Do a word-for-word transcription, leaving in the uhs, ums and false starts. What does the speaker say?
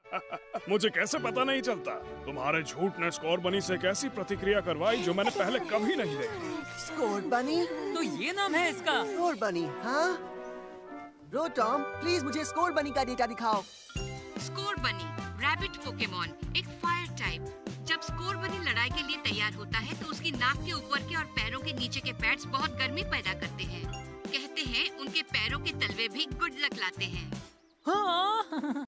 मुझे कैसे पता नहीं चलता? तुम्हारे झूठ ने स्कोर बनी से एक ऐसी प्रतिक्रिया करवाई जो मैंने पहले कभी नहीं देखी। स्कोर बनी? तो ये नाम है इसका? स्कोर बनी, हाँ? रोटॉम, प्लीज मुझे स्कोर बनी का डेटा दिखाओ। स्कोर बनी रैबिट पोकेमॉन, एक फायर टाइप। जब स्कोर बनी लड़ाई के लिए तैयार होता है तो उसकी नाक के ऊपर के और पैरों के नीचे के पैड्स बहुत गर्मी पैदा करते हैं। कहते हैं उनके पैरों के तलवे भी गुड लक लाते हैं। हाँ।